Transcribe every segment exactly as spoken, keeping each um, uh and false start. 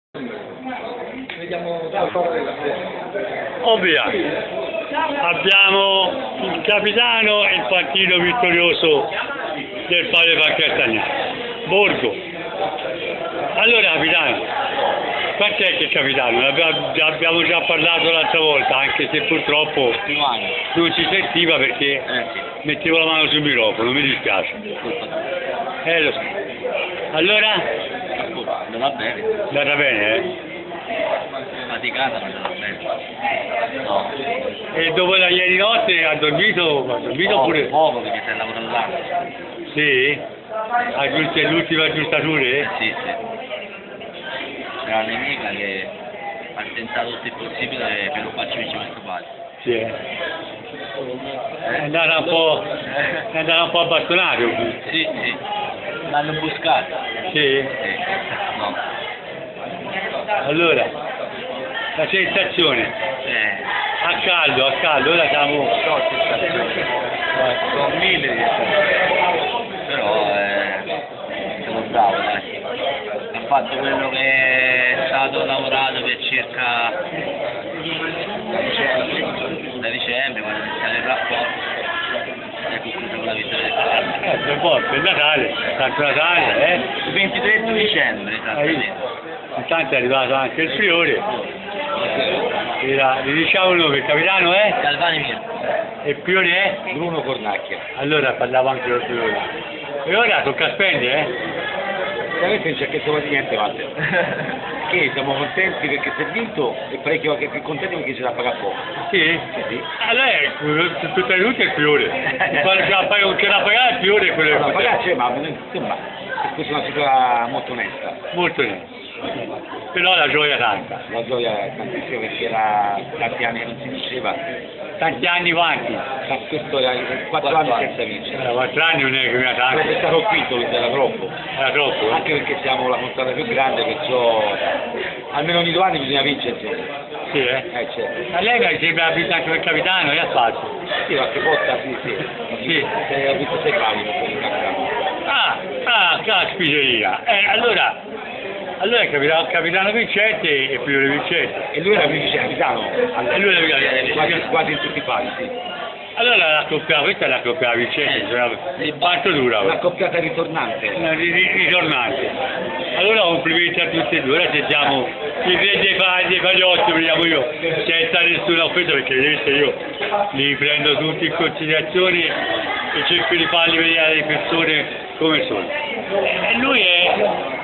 Vediamo Ovvia, abbiamo il capitano e il partito vittorioso del Palio Pancastagna, Borgo. Allora capitano, quant'è che è capitano? Abbiamo già parlato l'altra volta, anche se purtroppo non si sentiva perché mettevo la mano sul microfono, mi dispiace. Eh lo so. Allora? andava bene. Andata bene, eh? Faticata ma andava bene. No. E dopo la ieri notte ha dormito? Ha dormito Poco, pure? poco perché si è lavorato là. Sì? Aggiunge l'ultima aggiustature? Sì, sì. C'era una nemica che ha tentato tutto il possibile per non farci vincere questo palio. Sì, eh. È andata un po', è andata un po' abbastonato qui. Sì, sì. L'hanno buscato. Sì? Sì. No. Allora, la sensazione? Eh. A caldo, a caldo, ora siamo... So sensazioni. Sono mille di sensazioni. Però eh, sono bravo, dai. Ha fatto quello che è stato lavorato per circa da dicembre, quando è iniziato il rapporto. E concluso con la vittoria del Palermo. Eh, per forza, è Natale, Santo Natale, eh? Il ventitré di dicembre, esattamente. Intanto è arrivato anche il Priore. Era, gli diciamo che il capitano è? Galvani mio. E il Priore è? Bruno Cornacchia. Allora parlavo anche del Priore. E ora tocca spendere, eh? Veramente non c'è che di niente, Walter. Che siamo contenti perché si è vinto e parecchio anche più contenti perché ce l'ha pagato poco. Sì? Sì, sì. Allora è tutta di tutti è il Priore. Quando ce l'ha pagato, ce l'ha pagato il Priore è quello No, che pagare c'è, ma insomma, questa è una cifra molto onesta. molto niente. Però la gioia tanta. La gioia è tantissima perché era tanti anni che non si diceva. Tanti anni quanti? Ma questo era quattro anni senza vincere. Era quattro anni non è che mi ha Sarebbe tanto. stato quinto, quindi era troppo. Era troppo, eh? Anche perché siamo la contrada più grande, perciò almeno ogni due anni bisogna vincere, insomma. Sì, eh? Eh certo. A lei mi sembra ha vinto anche per capitano, e ha fatto. Sì, qualche volta sì, sì. Sì. Se ho visto sei cavi per il campionato. Ah, ah, caspiteria. Eh, allora, allora è capitano, capitano vincente e Priore vincente. E lui era vice capitano. E lui era vice- quasi, quasi in tutti i pali, sì. Allora la coppia, questa è la coppia vincente, cioè, quanto dura? Una coppiata ritornante. Una ri- ri- ritornante. Allora complimenti a tutti e due, ora sentiamo il re dei, pa- dei pagliotti, vediamo io, senza nessuna offesa perché vedete io li prendo tutti in considerazione e cerco di farli vedere le persone come sono. E lui è...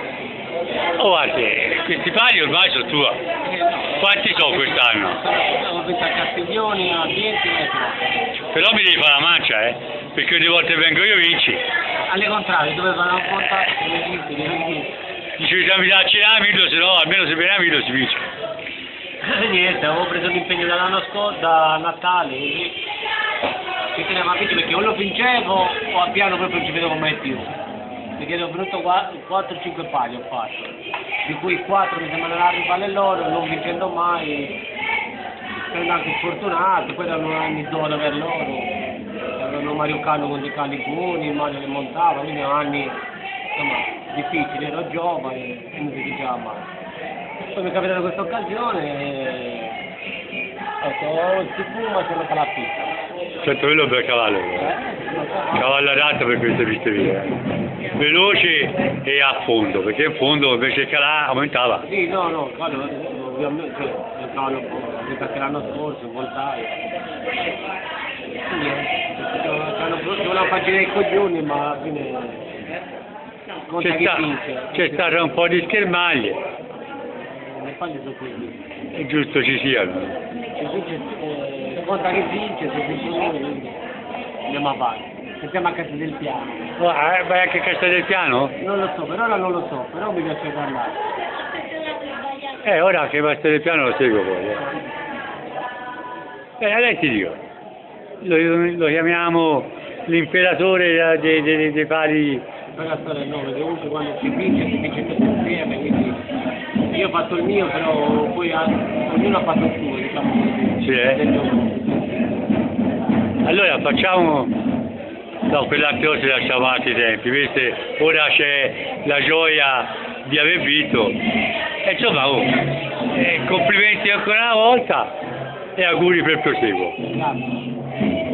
Oh guarda, questi pali ormai sono tua. Quanti sono quest'anno? Ho visto a Castiglioni, a dieci e Però mi devi fare la mancia, eh? Perché ogni volta che vengo io vinci. alle contrarie, dovevano portare le vinti, le vinti. Dice che mi dà a Cenamilo, se no almeno se viene a Milo si vince. Niente, avevo preso l'impegno dall'anno scorso, da Natale, che teneva vinto perché o lo vincevo o a piano proprio non ci vedevo mai più. Perché ho venuto quattro cinque pali ho fatto, di cui quattro mi sembrano arrivare alle loro, non vincendo mai, essendo anche sfortunato, poi erano anni d'oro per loro, avevano Mario Carlo con dei caligoni, Mario che montava, quindi erano anni insomma, difficili, ero giovane e non si diceva mai. Poi mi è capitata questa occasione e ecco, si fuma e sono la pista. Certo, quello è un bel cavallo. Cavallo adatto per queste piste vie. Veloce e a fondo, perché in fondo invece calà aumentava. Sì, no, no, cavallo, ovviamente, cioè, il cavallo, perché l'anno scorso, voltaio. Niente, volevano facere i coglioni, ma alla fine conta C'è chi sta, vince. c'è stato un po' di schermaglie, Le paglie sono così. è giusto ci siano. Se vince, eh, conta chi vince, se vince uno, quindi andiamo avanti. Sentiamo a casa del piano. Oh, eh, vai anche a Castel del Piano? Non lo so, per ora non lo so, però mi piace parlare. Eh, ora che Castel del Piano lo seguo poi. Eh, eh adesso ti dico, lo, lo chiamiamo l'imperatore dei, dei, dei, dei pali. Poi la storia è nove, comunque quando si vince, si vince tutti insieme, quindi io ho fatto il mio, però poi ha, ognuno ha fatto il suo, diciamo così. Sì, eh? Allora facciamo, no, quell'altre cose le lasciamo altri tempi, vedete, ora c'è la gioia di aver vinto E insomma, oh, eh, complimenti ancora una volta e auguri per il proseguo. Grazie.